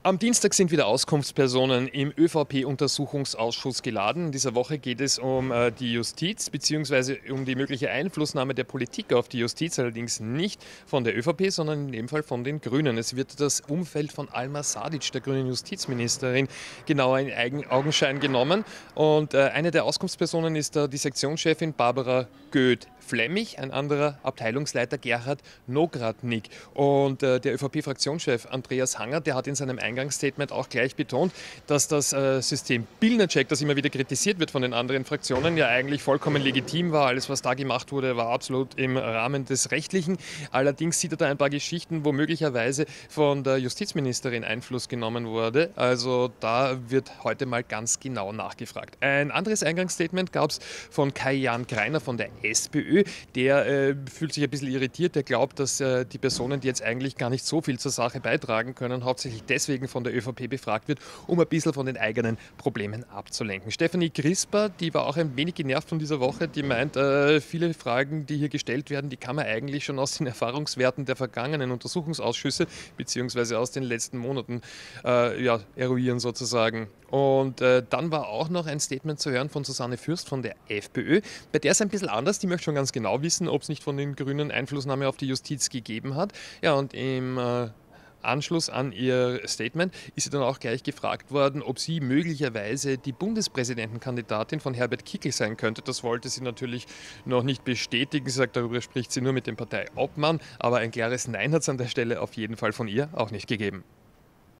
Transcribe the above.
Am Dienstag sind wieder Auskunftspersonen im ÖVP-Untersuchungsausschuss geladen. In dieser Woche geht es um die Justiz bzw. um die mögliche Einflussnahme der Politik auf die Justiz, allerdings nicht von der ÖVP, sondern in dem Fall von den Grünen. Es wird das Umfeld von Alma Sadic, der grünen Justizministerin, genauer in Augenschein genommen. Und eine der Auskunftspersonen ist die Sektionschefin Barbara Göth-Flemmig, ein anderer Abteilungsleiter Gerhard Nogradnik. Und der ÖVP-Fraktionschef Andreas Hanger, der hat in seinem Eingangsstatement auch gleich betont, dass das System Billnercheck, das immer wieder kritisiert wird von den anderen Fraktionen, ja eigentlich vollkommen legitim war. Alles, was da gemacht wurde, war absolut im Rahmen des Rechtlichen. Allerdings sieht er da ein paar Geschichten, wo möglicherweise von der Justizministerin Einfluss genommen wurde. Also da wird heute mal ganz genau nachgefragt. Ein anderes Eingangsstatement gab es von Kai-Jan Greiner von der SPÖ. Der fühlt sich ein bisschen irritiert. Der glaubt, dass die Personen, die jetzt eigentlich gar nicht so viel zur Sache beitragen können, hauptsächlich deswegen von der ÖVP befragt wird, um ein bisschen von den eigenen Problemen abzulenken. Stefanie Crisper, die war auch ein wenig genervt von dieser Woche, die meint, viele Fragen, die hier gestellt werden, die kann man eigentlich schon aus den Erfahrungswerten der vergangenen Untersuchungsausschüsse beziehungsweise aus den letzten Monaten eruieren sozusagen. Und dann war auch noch ein Statement zu hören von Susanne Fürst von der FPÖ. Bei der ist ein bisschen anders, die möchte schon ganz genau wissen, ob es nicht von den Grünen Einflussnahme auf die Justiz gegeben hat. Ja, und im Anschluss an ihr Statement ist sie dann auch gleich gefragt worden, ob sie möglicherweise die Bundespräsidentenkandidatin von Herbert Kickl sein könnte. Das wollte sie natürlich noch nicht bestätigen. Sie sagt, darüber spricht sie nur mit dem Parteiobmann, aber ein klares Nein hat es an der Stelle auf jeden Fall von ihr auch nicht gegeben.